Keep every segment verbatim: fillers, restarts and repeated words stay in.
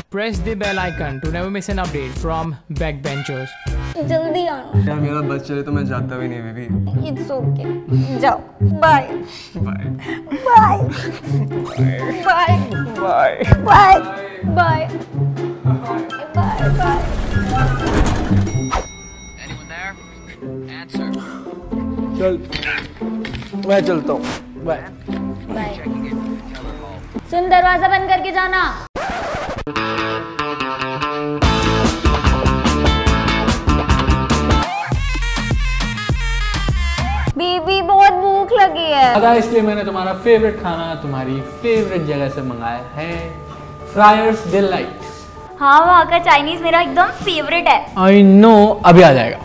Press the bell icon to never miss an update from Backbenchers. जल्दी आना। यार मेरा बस चले तो मैं जाता भी नहीं बेबी। It's okay. जाओ। Bye. Bye. Bye. Bye. Bye. Bye. Bye. Bye bye. Anyone there? Answer. चल मैं चलता हूँ। बाय। बाय। सुन दरवाजा बंद करके जाना। बीबी बहुत भूख लगी है। अगर इसलिए मैंने तुम्हारा फेवरेट खाना तुम्हारी फेवरेट जगह से मंगाया है, फ्रायर्स डिलाइट। हाँ वहाँ का चाइनीज मेरा एकदम फेवरेट है। आई नो, अभी आ जाएगा।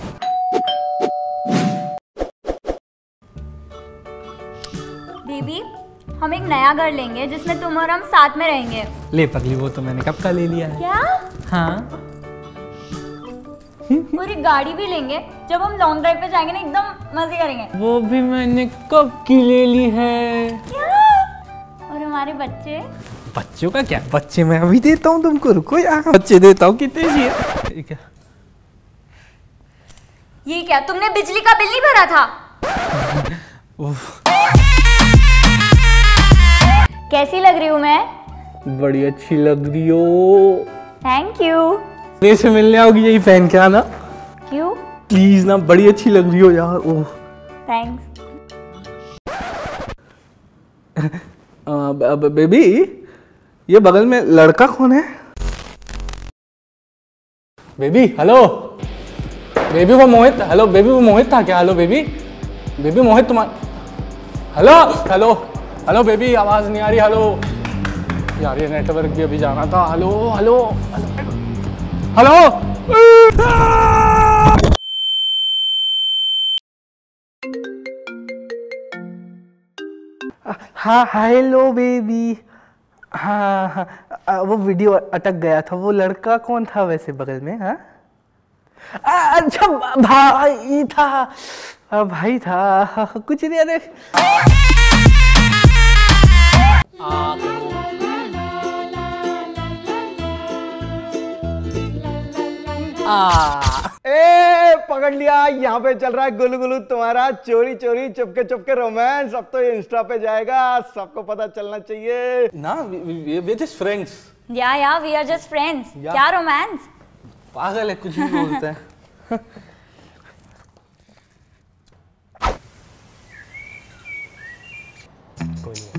बेबी हम एक नया घर लेंगे जिसमें तुम और हम साथ में रहेंगे। ले पगली, वो तो मैंने कब का ले लिया है। क्या? हाँ। और एक गाड़ी भी लेंगे, जब हम लॉन्ग ड्राइव पे जाएंगे ना एकदम मजे करेंगे। वो भी मैंने कब की ले ली है। क्या? और हमारे बच्चे? बच्चों का क्या, बच्चे मैं अभी देता हूँ तुमको, रुको यार, बच्चे देता हूँ। कितने चाहिए? क्या? ये क्या, तुमने बिजली का बिल नहीं भरा था? कैसी लग रही हूँ मैं? बड़ी अच्छी लग रही हो। Thank you. देश से मिलने आओगी यही पहन के आना। क्यों? प्लीज ना, बड़ी अच्छी लग रही हो यार। ओह थैंक्स। बेबी ये बगल में लड़का कौन है? Baby hello. बेबी वो मोहित। हेलो बेबी वो मोहित था क्या? Hello baby. बेबी मोहित तुम्हारा। हेलो हेलो हेलो बेबी, आवाज नहीं आ रही। हेलो यार, ये नेटवर्क भी अभी जाना था। Hello hello hello. हाँ हेलो बेबी। हाँ हाँ वो वीडियो अटक गया था। वो लड़का कौन था वैसे बगल में? हाँ अच्छा भाई था। भाई था कुछ नहीं। अरे ए पकड़ लिया। यहाँ पे चल रहा है गुलू गुलू तुम्हारा चोरी चोरी चुपके चुपके रोमांस। अब तो ये इंस्टा पे जाएगा, सबको पता चलना चाहिए ना। We are just friends. Yeah yeah we are just friends. क्या रोमांस? पागल है, कुछ भी बोलता है। कोई नहीं।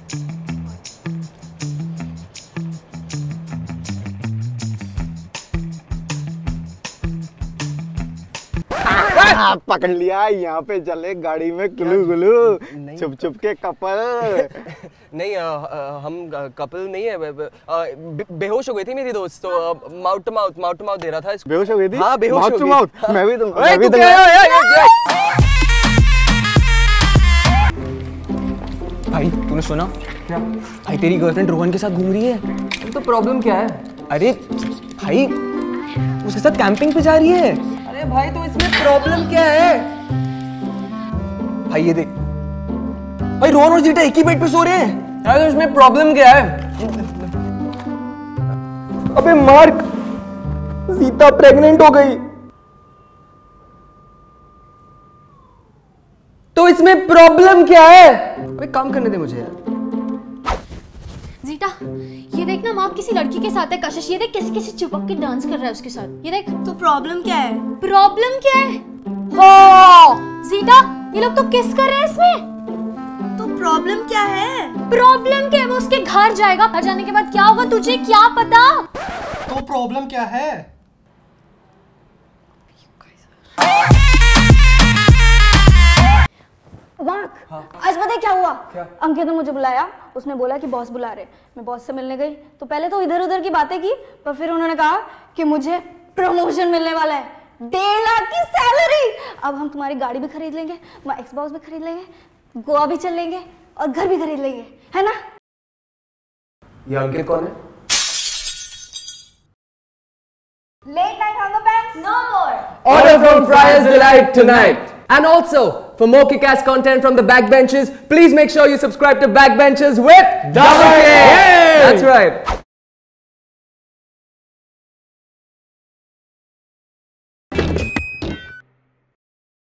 हाँ, पकड़ लिया। यहाँ पे चले गाड़ी में गुलू गुलू चुप चुप के कपल। नहीं आ, आ, हम कपल नहीं है। बे, बे, बेहोश हो गई थी मेरी दोस्त, तो mouth to mouth mouth to mouth दे रहा था इसको। बेहोश हो गई थी? हाँ बेहोश हो गई। Mouth to mouth. मैं भी तो मैं भी तो भाई तूने सुना? क्या भाई, तेरी गर्लफ्रेंड रोहन के साथ घूम रही है। तो प्रॉब्लम क्या है? अरे भाई उसके साथ कैंपिंग पे जा रही है। अरे भाई तो इसमें प्रॉब्लम क्या है? भाई ये देख भाई, रोहन और जीटा एक ही बेड पे सो रहे हैं। अरे तो इसमें प्रॉब्लम क्या है? अबे मार्क, सीता प्रेग्नेंट हो गई। तो इसमें प्रॉब्लम क्या है? अबे काम करने दे मुझे यार। जीटा ये देख ना, मार्क किसी लड़की के साथ है। कशिश ये देख कैसे कैसे चिपक के डांस कर रहा है उसके साथ। ये देख। तो प्रॉब्लम क्या है? प्रॉब्लम क्या है? हो जीटा, ये लोग तो किस कर रहे हैं इसमें। तो प्रॉब्लम क्या है? प्रॉब्लम क्या है? वो उसके घर जाएगा, घर जाने के बाद क्या होगा तुझे क्या पता। तो प्रॉब्लम क्या है? मार्क, हाँ। आज पता है क्या हुआ? क्या? अंकित ने मुझे बुलाया, उसने बोला कि बॉस बुला रहे। मैं बॉस से मिलने गई तो पहले तो इधर उधर की बातें की, पर फिर उन्होंने कहा कि मुझे प्रमोशन मिलने वाला है, डेढ़ लाख की सैलरी। अब हम तुम्हारी गाड़ी भी खरीद लेंगे, एक्सबॉक्स भी खरीद लेंगे, गोवा भी चल लेंगे और घर भी खरीद लेंगे, है ना? ये अंकित कौन है? Late night hunger pangs? No more. Order from Friars Delight tonight. And also, for more kick-ass content from the Backbenchers, please make sure you subscribe to Backbenchers with Double K. That's right.